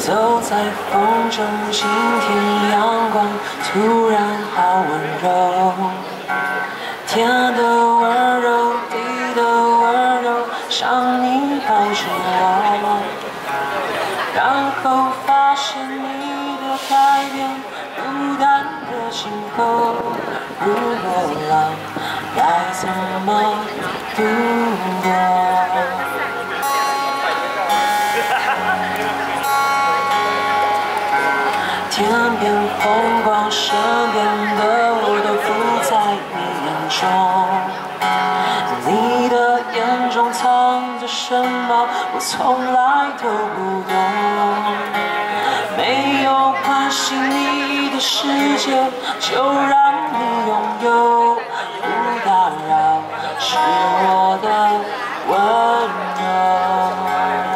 走在风中，今天阳光突然好温柔，天的温柔，地的温柔，像你抱着我，然后发现你的改变，孤单的今后，如果浪该怎么度过？天边风光，身边的我都浮在你眼中。你的眼中藏着什么，我从来都不懂。没有关系，你的世界就让你拥有，不打扰是我的温柔。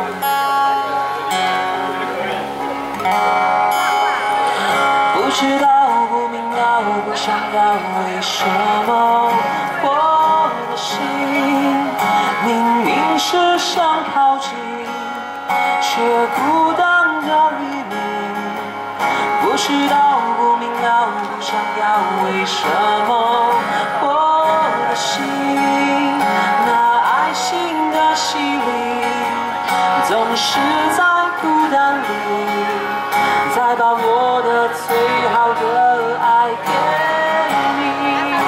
不知道，不明了，不想要，为什么我的心明明是想靠近，却孤单的黎明。不知道，不明了，不想要，为什么我的心那爱心的洗礼，总是在孤单里。再把我的最好的爱给你，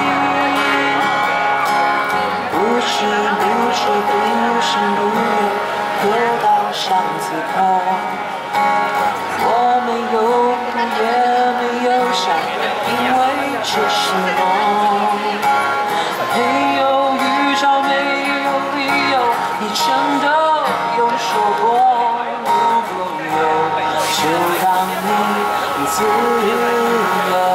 不知不觉，不声不语，又到巷子口。我没有哭，也没有笑，因为这是梦。没有预兆，没有理由，你真的有说过，如果有，就让你自由。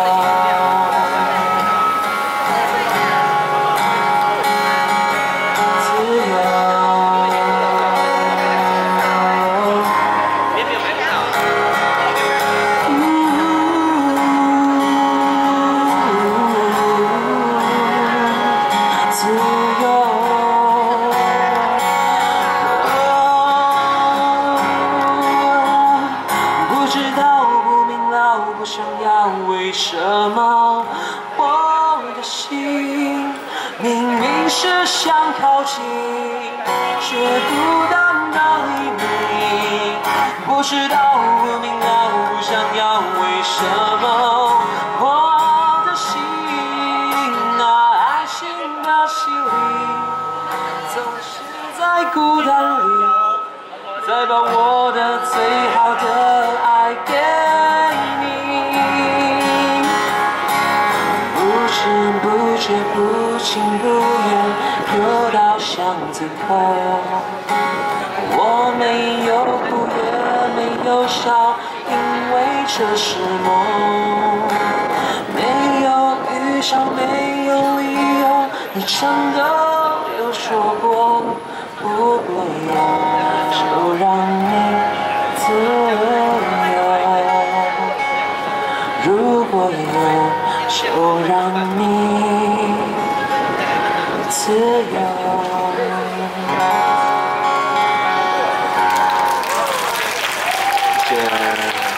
不想要，为什么我的心明明是想靠近，却孤单到黎明？不知道，不明了，不想要，为什么我的心那爱情的洗礼，总是在孤单里，再把我的最好的爱给不知不情不愿，又到巷子口。我没有哭，也没有笑，因为这是梦。没有预兆，没有理由，你真的有说过，不过有，就让你自由。如果有，就让你自由。谢谢。